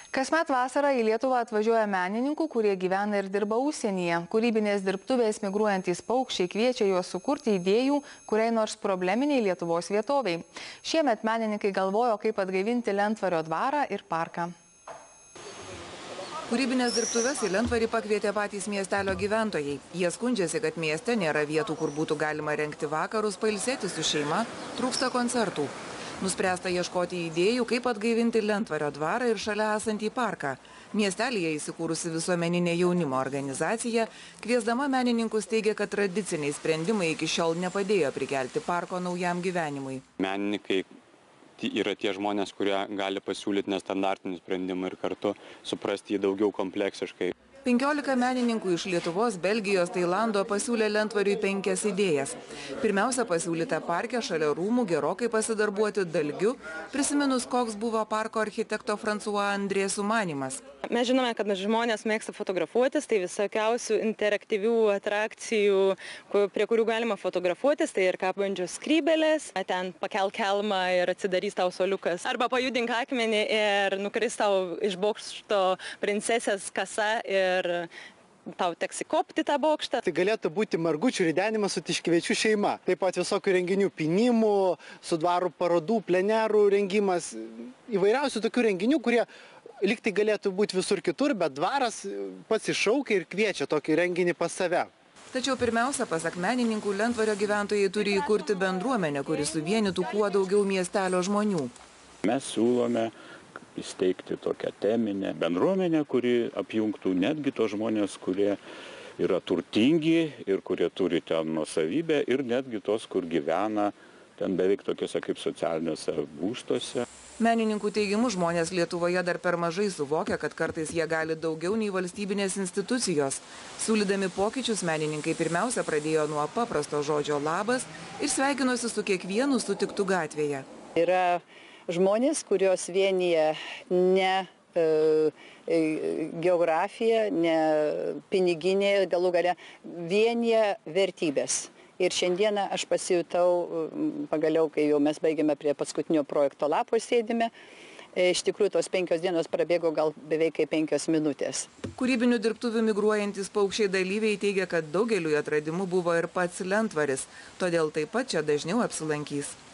Kasmet vasarą į Lietuvą atvažiuoja menininkų, kurie gyvena ir dirba užsienyje. Kūrybinės dirbtuvės migruojantys paukščiai kviečia juos sukurti idėjų, kuriai nors probleminiai Lietuvos vietoviai. Šiemet menininkai galvojo, kaip atgaivinti Lentvario dvarą ir parką. Kūrybinės dirbtuvės į Lentvarį pakvietė patys miestelio gyventojai. Jie skundžiasi, kad mieste nėra vietų, kur būtų galima rengti vakarus, pailsėti su šeima, trūksta koncertų. Nuspręsta ieškoti idėjų, kaip atgaivinti Lentvario dvarą ir šalia esantį parką. Miestelyje įsikūrusi visuomeninė jaunimo organizacija, kviesdama menininkus teigia, kad tradiciniai sprendimai iki šiol nepadėjo prikelti parko naujam gyvenimui. Menininkai yra tie žmonės, kurie gali pasiūlyti nestandartinį sprendimą ir kartu suprasti jį daugiau kompleksiškai. 15 menininkų iš Lietuvos, Belgijos, Tailando pasiūlė Lentvariui 5 idėjas. Pirmiausia, pasiūlyta parke šalia rūmų gerokai pasidarbuoti dalgiu, prisiminus, koks buvo parko architekto François Andrė sumanymas. Mes žinome, kad žmonės mėgsta fotografuotis, tai visokiausių interaktyvių atrakcijų, prie kurių galima fotografuotis, tai ir kabančios skrybelės, ten pakelk kelmą ir atsidarys tau suoliukas. Arba pajudink akmenį ir nukris tau iš bokšto princesės kasa ir tau teks įkopti tą bokštą. Tai galėtų būti margučių ridenimas su Tiškevičių šeima. Taip pat visokių renginių pinimų, su dvarų parodų, plenerų rengimas, įvairiausių tokių renginių, kurie liktai galėtų būti visur kitur, bet dvaras pats iššaukia ir kviečia tokį renginį pas save. Tačiau pirmiausia, pasak menininkų, Lentvario gyventojai turi įkurti bendruomenę, kuri suvienytų kuo daugiau miestelio žmonių. Mes siūlome įsteigti tokią teminę bendruomenę, kuri apjungtų netgi tos žmonės, kurie yra turtingi ir kurie turi ten nuosavybę ir netgi tos, kur gyvena ten beveik tokiuose kaip socialiniuose būstuose. Menininkų teigimu žmonės Lietuvoje dar per mažai suvokia, kad kartais jie gali daugiau nei valstybinės institucijos. Siūlydami pokyčius menininkai pirmiausia pradėjo nuo paprasto žodžio labas ir sveikinosi su kiekvienu sutiktu gatvėje. Yra žmonės, kurios vienyje ne geografija, ne piniginė, galų gale vienyje vertybės. Ir šiandieną aš pasijutau, pagaliau, kai jau mes baigėme prie paskutinio projekto lapo sėdime, iš tikrųjų tos 5 dienos prabėgo gal beveik 5 minutės. Kūrybinių dirbtuvių migruojantis paukščiai dalyviai teigia, kad daugeliui atradimų buvo ir pats Lentvaris, todėl taip pat čia dažniau apsilankys.